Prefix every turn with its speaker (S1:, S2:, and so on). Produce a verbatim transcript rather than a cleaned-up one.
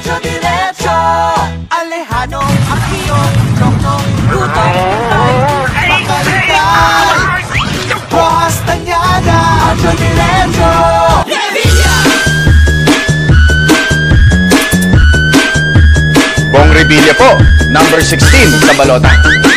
S1: Ocho Diretso, Alejandro, Aquino, Chocno, Ruto, Tay, Pagalitan, Rojas Tañada, Ocho Diretso, Revilla!
S2: Bong Revilla po, number sixteen sa balota.